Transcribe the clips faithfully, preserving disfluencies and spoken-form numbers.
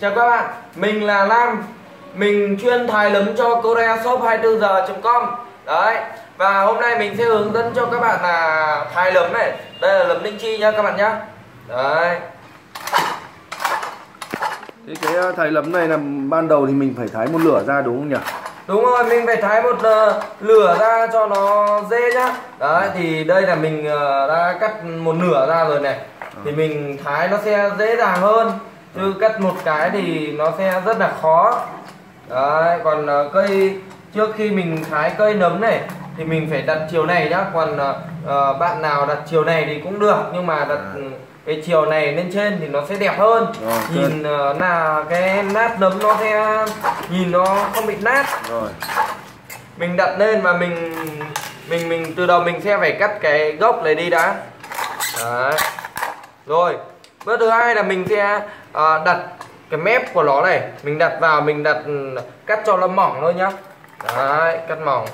Chào các bạn, mình là Nam. Mình chuyên thái lấm cho Korea Shop hai mươi tư giờ chấm com. Đấy. Và hôm nay mình sẽ hướng dẫn cho các bạn là thái lấm này. Đây là lấm linh chi nha các bạn nhé. Đấy. Thế cái thái lấm này là ban đầu thì mình phải thái một lửa ra đúng không nhỉ? Đúng rồi, mình phải thái một uh, lửa ra cho nó dễ nhá. Đấy, thì đây là mình uh, đã cắt một nửa ra rồi này. Thì mình thái nó sẽ dễ dàng hơn. Chứ cắt một cái thì nó sẽ rất là khó. Đấy, còn uh, cây trước khi mình thái cây nấm này thì mình phải đặt chiều này nhá. Còn uh, bạn nào đặt chiều này thì cũng được, nhưng mà đặt uh, cái chiều này lên trên thì nó sẽ đẹp hơn. Rồi, nhìn uh, là cái nát nấm nó sẽ nhìn nó không bị nát. Rồi. Mình đặt lên và mình mình mình từ đầu mình sẽ phải cắt cái gốc này đi đã. Đấy. Rồi, bước thứ hai là mình sẽ uh, đặt cái mép của nó này, mình đặt vào, mình đặt cắt cho nó mỏng thôi nhá. Đấy, cắt mỏng.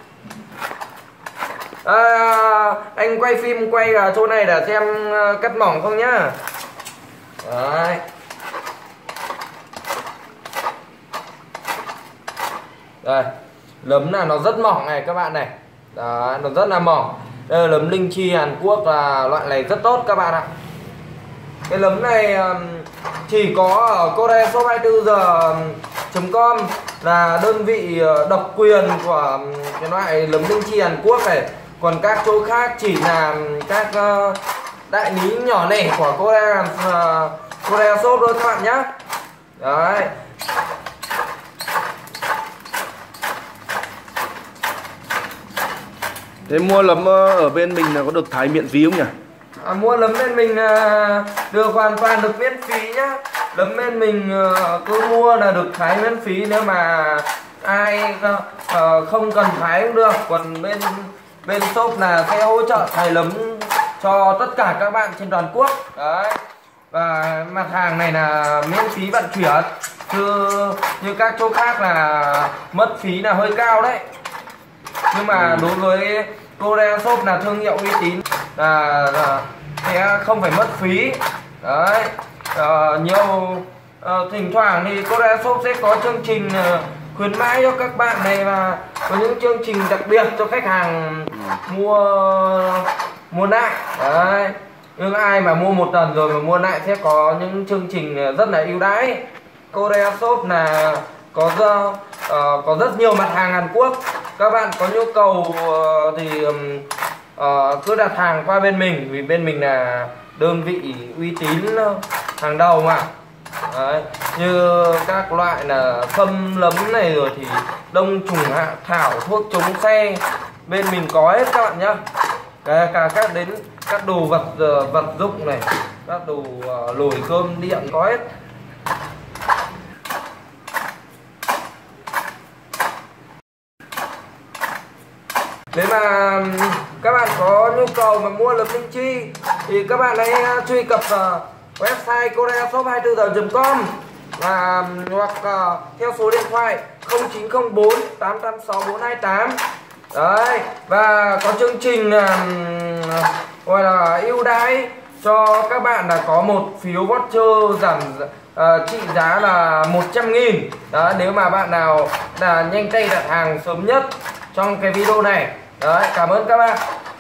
À, anh quay phim quay vào chỗ này để xem uh, cắt mỏng không nhá. Đấy. Đây, lấm là nó rất mỏng này các bạn này. Đấy, nó rất là mỏng. Đây là lấm linh chi Hàn Quốc, là loại này rất tốt các bạn ạ. Cái lấm này chỉ có ở Korea Shop hai mươi tư giờ chấm com là đơn vị độc quyền của cái loại lấm linh chi Hàn Quốc này. Còn các chỗ khác chỉ là các đại lý nhỏ lẻ của Korea Korea Shop thôi các bạn nhé. Đấy. Thế mua lấm ở bên mình là có được thái miễn phí không nhỉ? À, mua lấm bên mình à, được hoàn toàn được miễn phí nhá. Lấm bên mình à, cứ mua là được thái miễn phí, nếu mà ai à, không cần thái cũng được. Còn bên bên shop là sẽ hỗ trợ thái lấm cho tất cả các bạn trên toàn quốc. Đấy. Và mặt hàng này là miễn phí vận chuyển, chứ như các chỗ khác là mất phí là hơi cao đấy. Nhưng mà đối với Korea Shop là thương hiệu uy tín, là, là sẽ không phải mất phí. Đấy. À, nhiều à, thỉnh thoảng thì Korea Shop sẽ có chương trình uh, khuyến mãi cho các bạn này, và có những chương trình đặc biệt cho khách hàng mua mua lại. Đấy. Nhưng ai mà mua một lần rồi mà mua lại sẽ có những chương trình rất là ưu đãi. Korea Shop là có uh, có rất nhiều mặt hàng Hàn Quốc. Các bạn có nhu cầu uh, thì um, uh, cứ đặt hàng qua bên mình, vì bên mình là đơn vị uy tín hàng đầu mà. Đấy. Như các loại là sâm lấm này rồi thì đông trùng hạ thảo, thuốc chống xe, bên mình có hết các bạn nhá. Cả, cả các đến các đồ vật uh, vật dụng này, các đồ uh, nồi cơm điện có hết. Nếu mà các bạn có nhu cầu mà mua lấm linh chi thì các bạn hãy truy cập uh, website Korea Shop hai mươi tư giờ chấm com và hoặc uh, theo số điện thoại không chín không bốn tám tám sáu bốn hai tám. Đấy. Và có chương trình uh, gọi là ưu đãi cho các bạn là có một phiếu voucher giảm uh, trị giá là một trăm nghìn. Đó, nếu mà bạn nào là nhanh tay đặt hàng sớm nhất trong cái video này. Đấy, cảm ơn các bạn.